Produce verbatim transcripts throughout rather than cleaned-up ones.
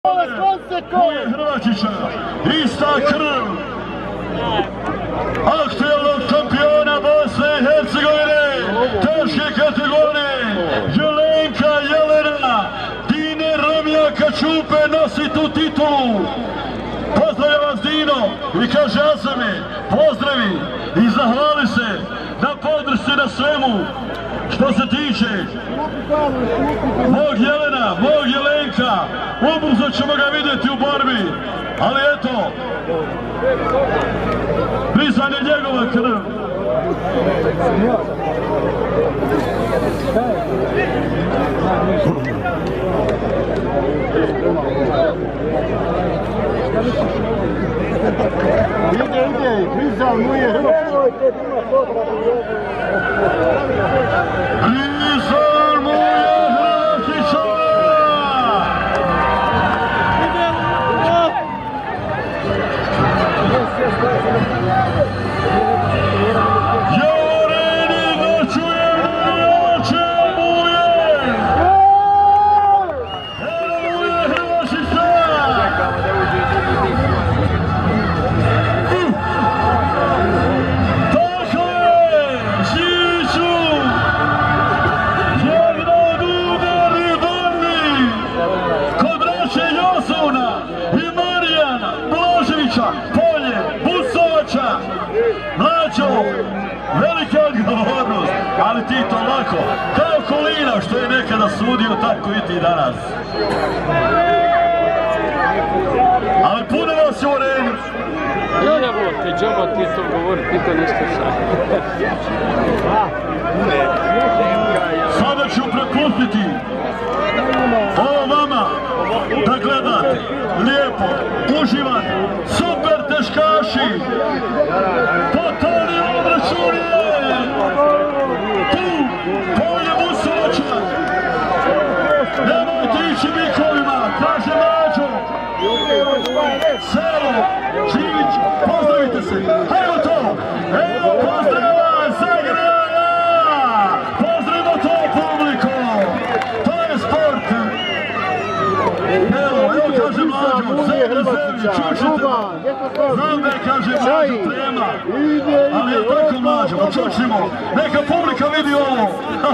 Moje Hrvatića, ista krv aktualnog šampiona Bosne i Hercegovine, teške kategorije, Jelenka Jelena, Dine Ramljaka Čupe nosi tu titulu. Pozdravljam vas Dino i kaže Azame, pozdravi i zahvali se na podršci na svemu što se tiče mog Jelena, mog Jelenka. Ubrzo ćemo ga vidjeti u borbi, ali eto, pisan je njegova krv. Ide, ide, Prizal mu je Hrvatska. Prizal mu je Hrvatska. Joreni da čujem navijače mu je. Evo mu je Hrvatska. Polje, Busovača, Mlađo, velika odgovornost, ali ti to lako, kao Kolina što je nekada sudio, tako i ti danas. Ali puno vas je u areni. Evo te džaba ti to govori, ti to nešto sad. Sada ću prepustiti ovo vama da gledate lijepo, uživate, super teškaši, totalni obračun je tu, Polje Busovača, nemojte ići bikovima, kaže Mađo, Selo, Živić, pozdravite se, evo to, evo pozdrava Zagreba, pozdravimo to publiko, to je sport. Evo, evo kaže Mlađo, zemlji, zemlji, čučite ma. Znam da je kaže Mlađo trema, ali je tako Mlađo, čučimo, neka publika vidi ovo.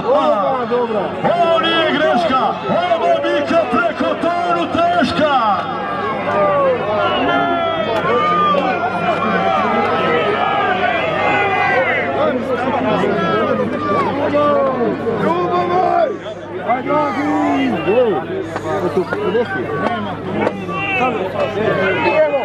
Ovo nije greška, ovo je bika preko tonu teška. Ljubavaj! Ajde, Agi! Tu podesi. Evo!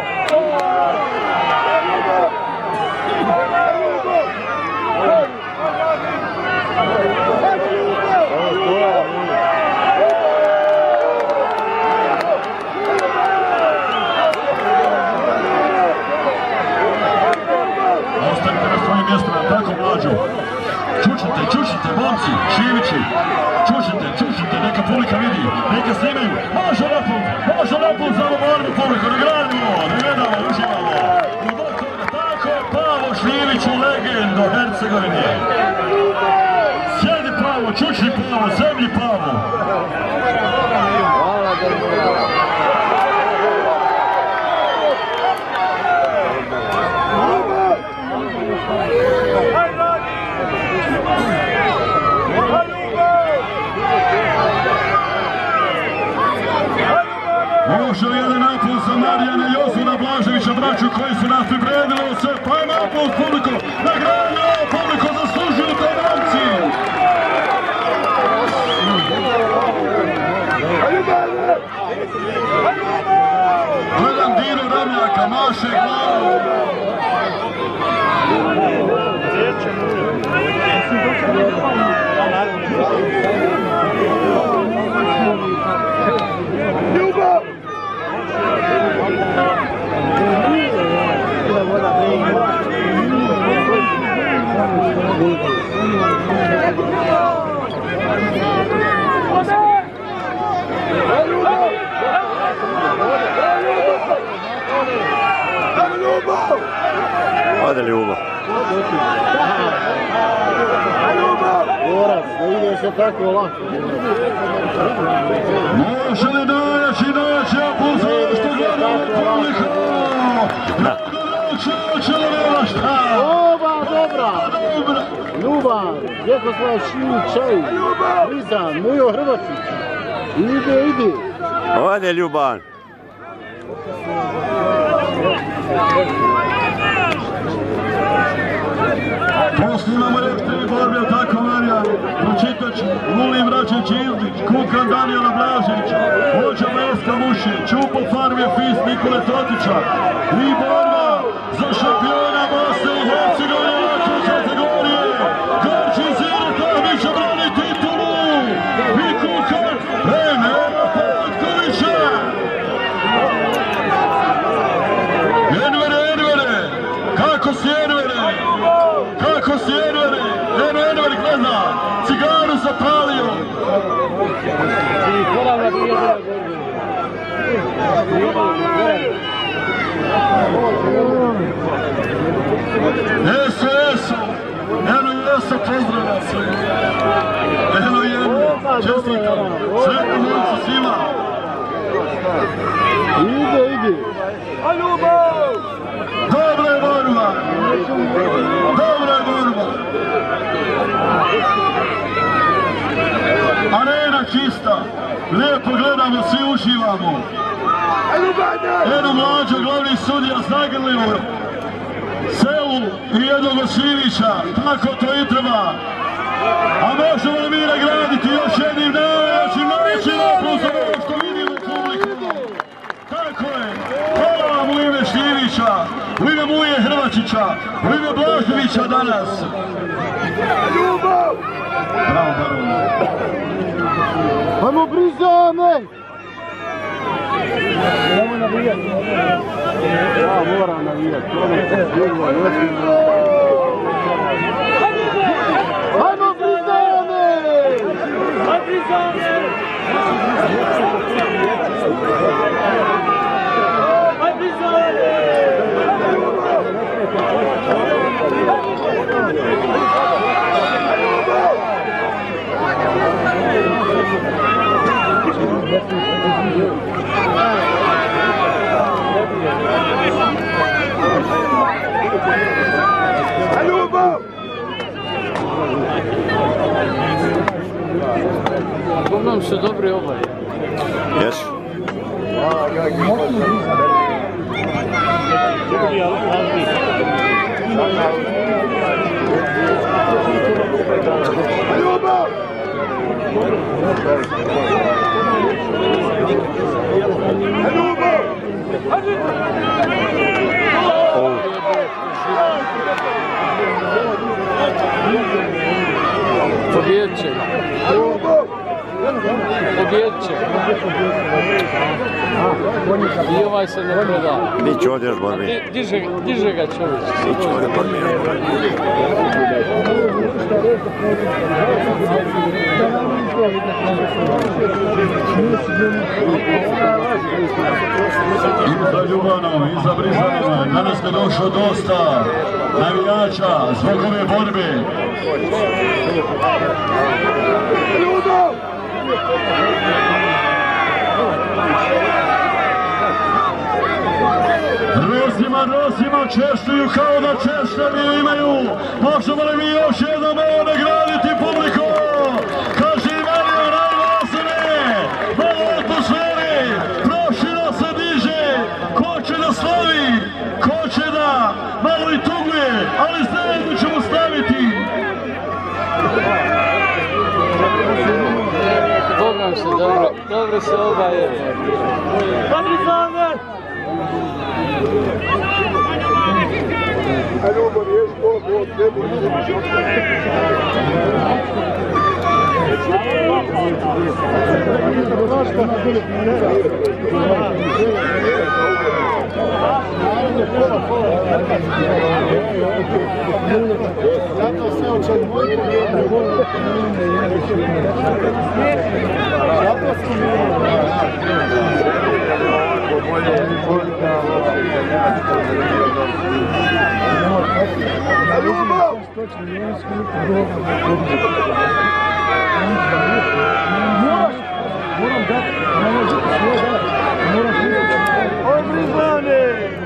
Ostanite na svojim mjestima, tako Mlađo. Čučite, čučite, momci, Šivići, čučite, čučite, neka publika vidi, neka snimaju, može naput, može naput za ovu borbu publiku, ne gradimo, ne gledamo, uživamo. Tako je Pavo Šljivić u legendu Hercegovine. Sjedi Pavo, čučni Pavo, zemlji Pavo. Još jedan naput za Marijana Josuna Blaževića, braću koji su nas pripremili sve, pa je naput publiku, nagradnju publiku zaslužuju te momci. Gledam Dino Ramljaka, maše glavu. Ljubav! Ode Ljubo. Ljubav! borac, da ide se tako lako. Može li najjači naći, a pozdrav što gledamo publiku? Čučelo nema šta! Oba dobra! Ljubav, Vjekoslav Šimićaj, Prizan, Mujo Hrvačić. Ide, ide. Ode Ljuban. Poslije imamo ekstremni borbe, tako Marijan, Pročitač, Vulin Vraćeć Ildić, Kukan Danijela Blažić, Hođa Meska Muši, Čupo Farmije Fis Nikole Totića i borba za šampiona Bosne i Hercegovine lakše kategorije. Gorčin Zira Tomić obrani titulu i Kukan Envera Potkovića. Envere, Envere, kako si Envere? Kako si Envere? Eno Envere gleda, cigaru zapalio. Eso, eso, eno jeso, pozdravlja se. Eno jedno, čestitam, sretno mojicu svima. Ide, ide. Dobra je borba, dobra je borba. Arena čista, lijepo gledamo, svi uživamo. Eno mlađo, glavni sudija zagrlimo Selu i jednog od Šimića, tako to i treba. A možemo li mi nagraditi još jednim najjačim, najvećim aplauzom što vidimo publiku. Tako je, hvala vam u ime Šimića, u ime Muje Hrvačića, u ime Blaževića danas. Bravo, bravo. Hajmo Brizane! Nemo navijati. Ja moram navijati. Hajmo Brizane! Hajmo Brizane! Hajmo Brizane! Uglavnom su dobri oboje. Jesu. Pobjedit će. Pobjedit će. I ovaj se ne proda. Biće ovdje još borbi. Diže, diže ga čovjek. Biće ovdje borbi. I za Ljubanom, i za Brizanima, danas je došlo dosta navijača zbog ove borbe. Rosima, Rosima češljuju kao da češljani imaju. Možemo li mi još jednom ovo nagraditi publiku? Kaže i Mario najglasine, malo atmosferi, proširo se diže. Ko će da slavi, ko će da malo i tuguje, ali zajedno ćemo staviti. Bogam se, dobro, dobro se oba je. Ljubav je što od tebi. Zato se očekuje. Zato se Moram dati, ne može svoje dati. Moram Brizane!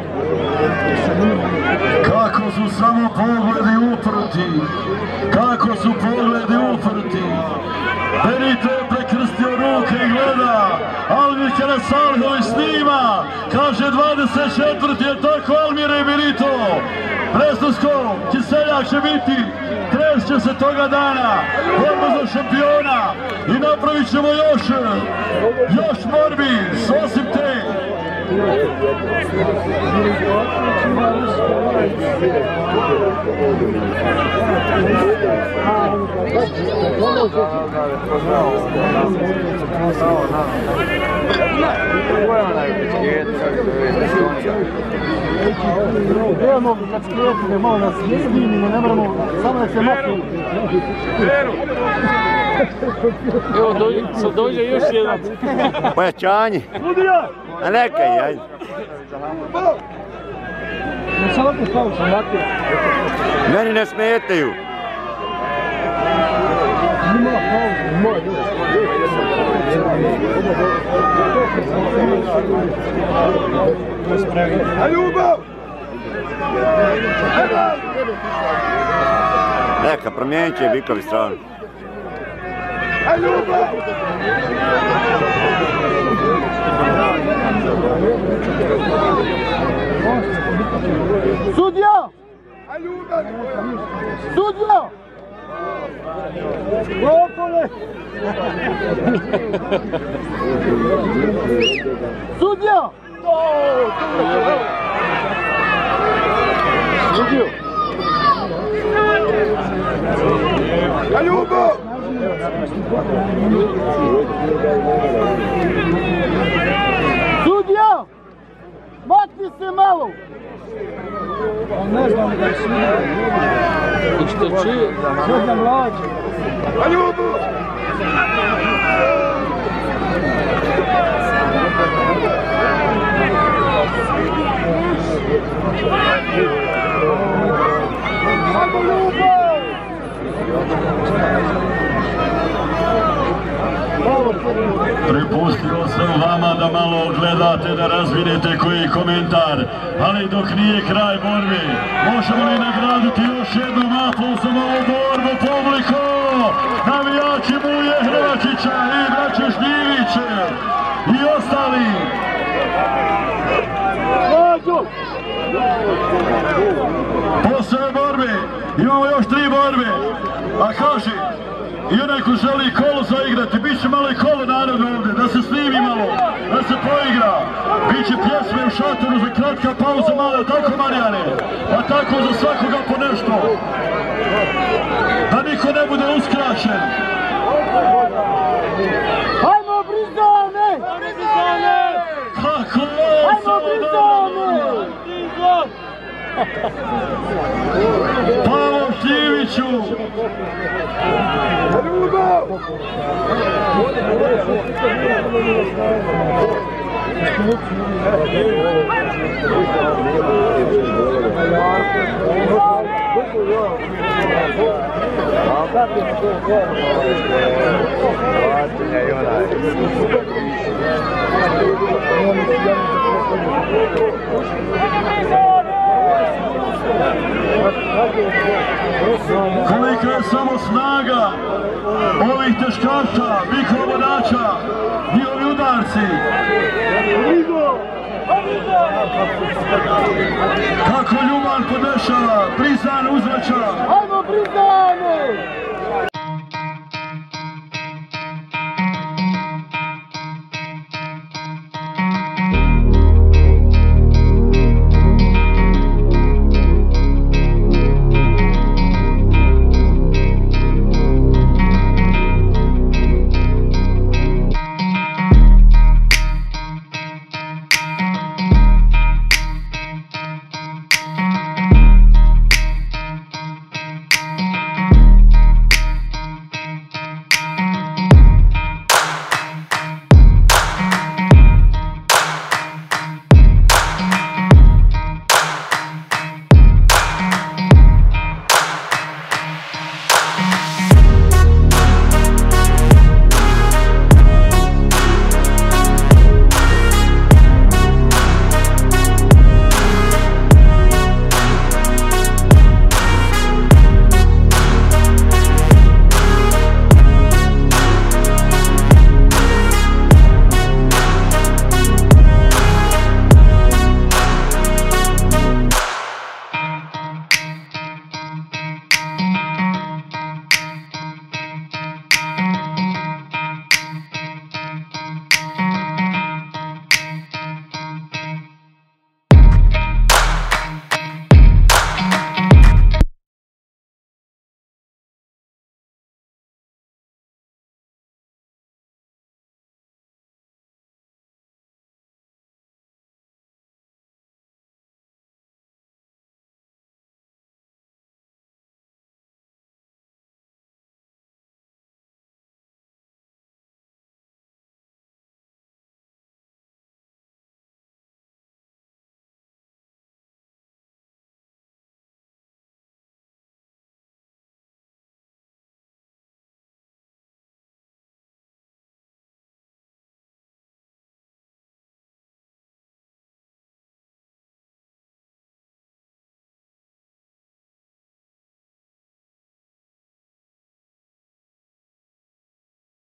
Kako su samo pogledi uprti, kako su pogledi uprti. Benito je prekrstio ruke i gleda, Almir Karasalhović snima, kaže dvadeset četvrti je tako Almire i Benito. Prestovsko, Kiseljak će biti, trešće se toga dana, borba za šampiona i napravit ćemo još, još borbi, osim te. Idemo kad skrijeti, malo nas snimimo, ne moramo, samo da se maknu. Evo, sad dođe još jedan. Pojačanje. A nekaj, ajde. Ne sam ovdje stao, sam ovdje. Meni ne smetaju. Nima pauze, mora doći. A ljubav! Neka, promijenit će bikovi stranu. A ljubav! Sudja! Sudja! Gopole! Sudja! Sudja! A ljubav! Sudja! Makni se malo! Ne znam da je sudja. I što čuje? Sudja mlađe. A ljubav! Samo ljubav! Prepustio sam vama da malo gledate, da razvinete koji komentar, ali dok nije kraj borbe, možemo li nagraditi još jednom aplausom ovu borbu publiku, navijači Muje Hrvačića i braće Žnjiviće i ostali. Posle borbe imamo još tri borbe, a kaže, i onaj ko želi kolo zaigrati, bit će malo i kolo naravno ovdje, da se snimi malo, da se poigra. Biće pjesme u šatoru za kratka pauza malo, tako Marijane? Pa tako za svakoga po nešto. Da niko ne bude uskraćen. Hajmo Brizane! Kako? Hajmo Brizane! Pavo Šljiviću! Kolika je samo snaga ovih teškaša, bikova vodača, njihovi udarci. Kako Ljuban podešava, Prizan uzvraća. Hajmo Brizane!